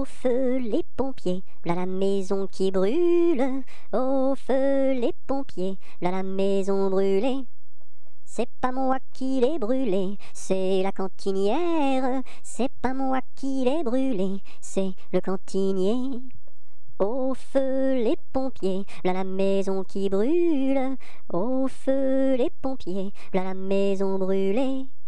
Au feu les pompiers, là la maison qui brûle. Au feu les pompiers, là la maison brûlée. C'est pas moi qui l'ai brûlé, c'est la cantinière. C'est pas moi qui l'ai brûlé, c'est le cantinier. Au feu les pompiers, là la maison qui brûle. Au feu les pompiers, là la maison brûlée.